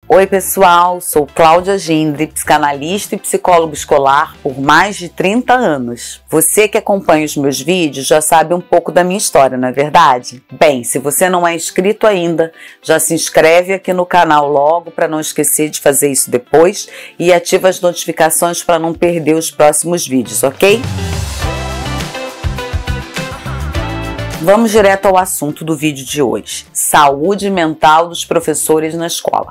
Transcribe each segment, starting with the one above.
Oi pessoal, sou Cláudia Gindre, psicanalista e psicólogo escolar por mais de 30 anos. Você que acompanha os meus vídeos já sabe um pouco da minha história, não é verdade? Bem, se você não é inscrito ainda, já se inscreve aqui no canal logo para não esquecer de fazer isso depois e ativa as notificações para não perder os próximos vídeos, ok? Vamos direto ao assunto do vídeo de hoje: saúde mental dos professores na escola.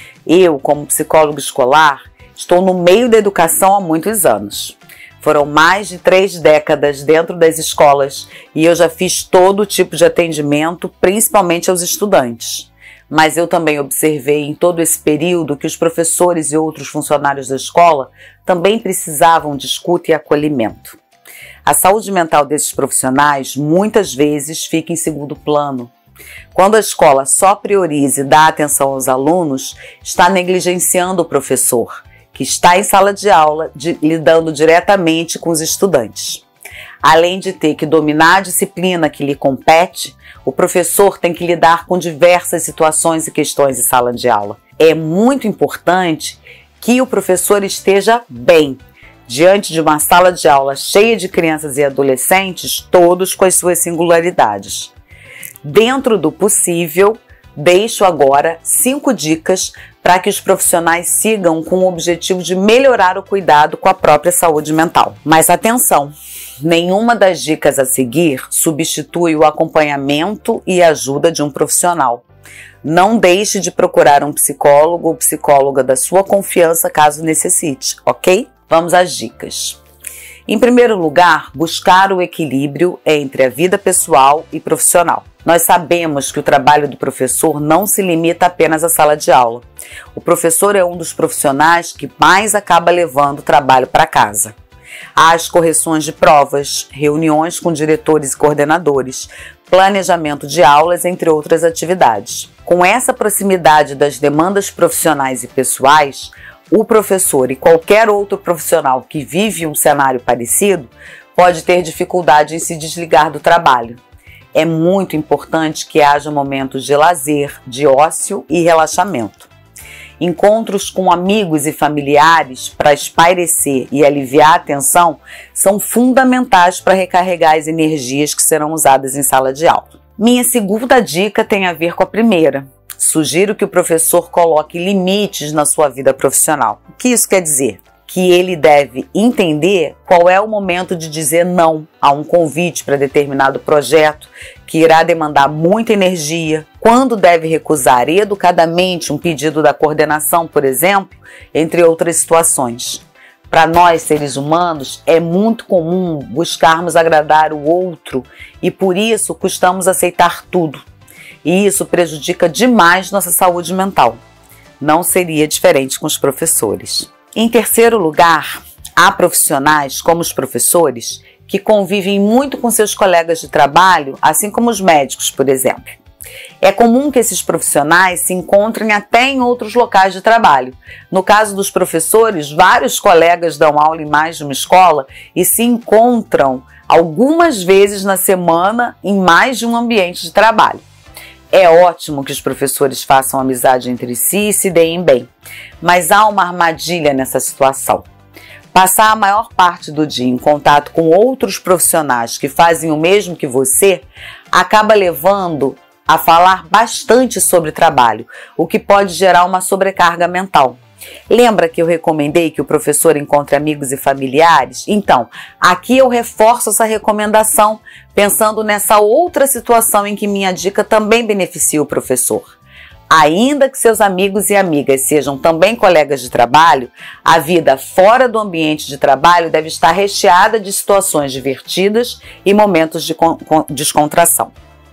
Eu, como psicólogo escolar, estou no meio da educação há muitos anos. Foram mais de 3 décadas dentro das escolas e eu já fiz todo tipo de atendimento, principalmente aos estudantes. Mas eu também observei em todo esse período que os professores e outros funcionários da escola também precisavam de escuta e acolhimento. A saúde mental desses profissionais muitas vezes fica em segundo plano. Quando a escola só prioriza e dá atenção aos alunos, está negligenciando o professor, que está em sala de aula lidando diretamente com os estudantes. Além de ter que dominar a disciplina que lhe compete, o professor tem que lidar com diversas situações e questões em sala de aula. É muito importante que o professor esteja bem, diante de uma sala de aula cheia de crianças e adolescentes, todos com as suas singularidades. Dentro do possível, deixo agora 5 dicas para que os profissionais sigam com o objetivo de melhorar o cuidado com a própria saúde mental. Mas atenção, nenhuma das dicas a seguir substitui o acompanhamento e ajuda de um profissional. Não deixe de procurar um psicólogo ou psicóloga da sua confiança caso necessite, ok? Vamos às dicas. Em primeiro lugar, buscar o equilíbrio entre a vida pessoal e profissional. Nós sabemos que o trabalho do professor não se limita apenas à sala de aula. O professor é um dos profissionais que mais acaba levando o trabalho para casa. Há as correções de provas, reuniões com diretores e coordenadores, planejamento de aulas, entre outras atividades. Com essa proximidade das demandas profissionais e pessoais, o professor e qualquer outro profissional que vive um cenário parecido pode ter dificuldade em se desligar do trabalho. É muito importante que haja momentos de lazer, de ócio e relaxamento. Encontros com amigos e familiares para espairecer e aliviar a tensão são fundamentais para recarregar as energias que serão usadas em sala de aula. Minha segunda dica tem a ver com a primeira. Sugiro que o professor coloque limites na sua vida profissional. O que isso quer dizer? Que ele deve entender qual é o momento de dizer não a um convite para determinado projeto que irá demandar muita energia, quando deve recusar educadamente um pedido da coordenação, por exemplo, entre outras situações. Para nós, seres humanos, é muito comum buscarmos agradar o outro e por isso custamos aceitar tudo. E isso prejudica demais nossa saúde mental. Não seria diferente com os professores. Em terceiro lugar, há profissionais, como os professores, que convivem muito com seus colegas de trabalho, assim como os médicos, por exemplo. É comum que esses profissionais se encontrem até em outros locais de trabalho. No caso dos professores, vários colegas dão aula em mais de uma escola e se encontram algumas vezes na semana em mais de um ambiente de trabalho. É ótimo que os professores façam amizade entre si e se deem bem, mas há uma armadilha nessa situação. Passar a maior parte do dia em contato com outros profissionais que fazem o mesmo que você acaba levando a falar bastante sobre trabalho, o que pode gerar uma sobrecarga mental. Lembra que eu recomendei que o professor encontre amigos e familiares? Então, aqui eu reforço essa recomendação, pensando nessa outra situação em que minha dica também beneficia o professor. Ainda que seus amigos e amigas sejam também colegas de trabalho, a vida fora do ambiente de trabalho deve estar recheada de situações divertidas e momentos de descontração.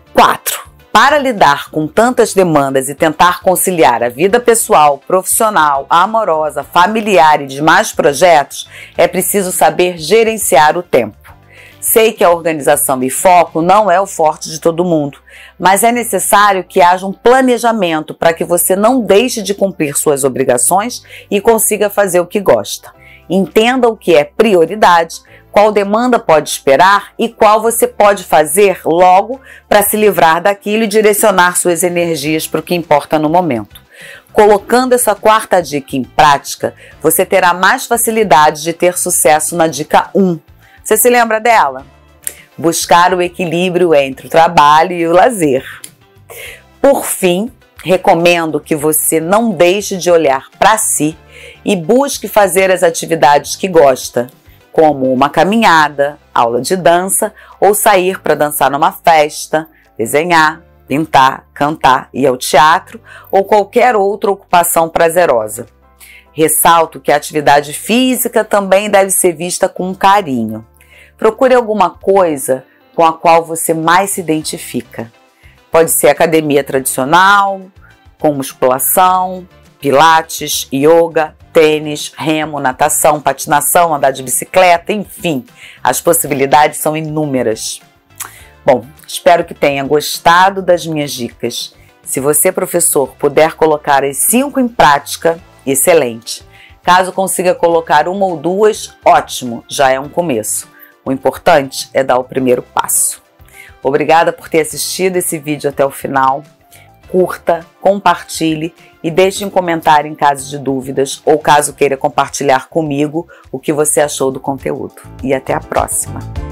4. Para lidar com tantas demandas e tentar conciliar a vida pessoal, profissional, amorosa, familiar e demais projetos, é preciso saber gerenciar o tempo. Sei que a organização e foco não é o forte de todo mundo, mas é necessário que haja um planejamento para que você não deixe de cumprir suas obrigações e consiga fazer o que gosta. Entenda o que é prioridade, qual demanda pode esperar e qual você pode fazer logo para se livrar daquilo e direcionar suas energias para o que importa no momento. Colocando essa quarta dica em prática, você terá mais facilidade de ter sucesso na dica 1. Você se lembra dela? Buscar o equilíbrio entre o trabalho e o lazer. Por fim, recomendo que você não deixe de olhar para si e busque fazer as atividades que gosta, como uma caminhada, aula de dança ou sair para dançar numa festa, desenhar, pintar, cantar, ir ao teatro ou qualquer outra ocupação prazerosa. Ressalto que a atividade física também deve ser vista com carinho. Procure alguma coisa com a qual você mais se identifica. Pode ser academia tradicional, com musculação, pilates, yoga, tênis, remo, natação, patinação, andar de bicicleta, enfim, as possibilidades são inúmeras. Bom, espero que tenha gostado das minhas dicas. Se você, professor, puder colocar as 5 em prática, excelente. Caso consiga colocar uma ou duas, ótimo, já é um começo. O importante é dar o primeiro passo. Obrigada por ter assistido esse vídeo até o final. Curta, compartilhe e deixe um comentário em caso de dúvidas ou caso queira compartilhar comigo o que você achou do conteúdo. E até a próxima!